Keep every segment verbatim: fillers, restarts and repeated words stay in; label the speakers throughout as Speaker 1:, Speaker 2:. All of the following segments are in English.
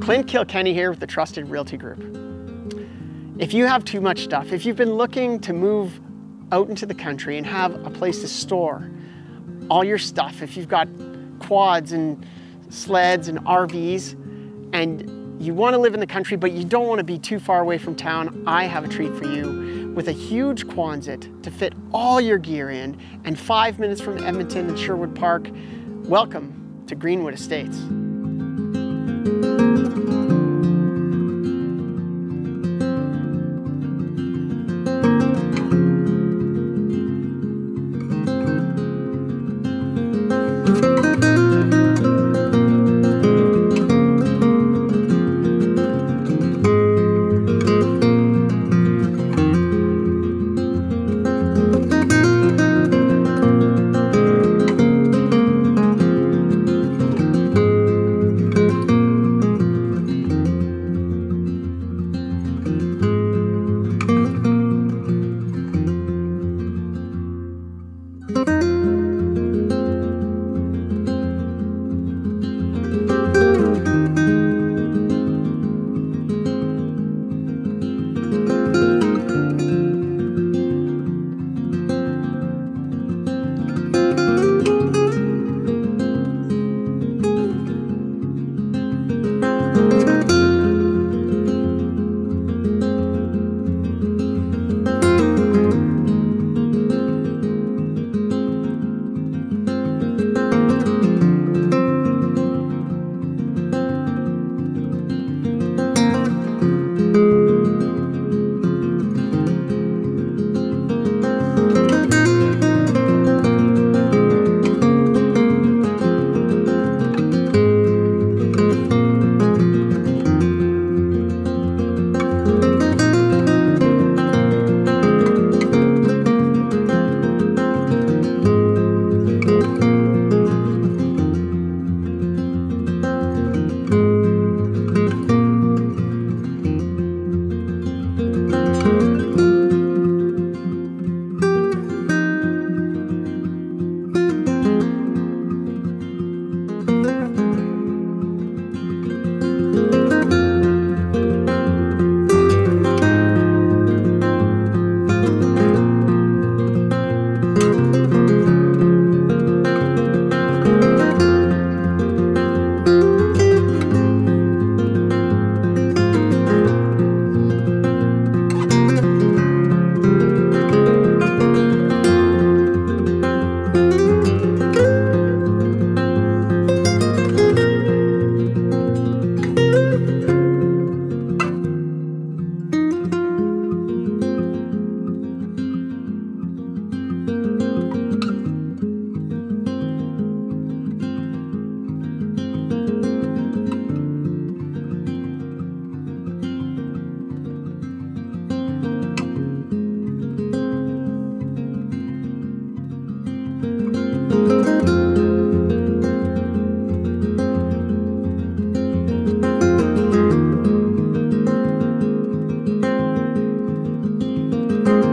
Speaker 1: Clint Kilkenny here with the Trusted Realty Group. If you have too much stuff, if you've been looking to move out into the country and have a place to store all your stuff, if you've got quads and sleds and R Vs and you want to live in the country but you don't want to be too far away from town, I have a treat for you with a huge Quonset to fit all your gear in and five minutes from Edmonton and Sherwood Park. Welcome to Greenwood Estates.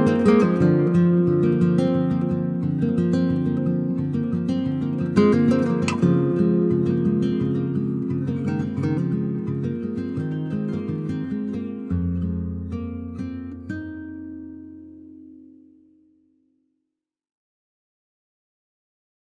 Speaker 2: Thank you.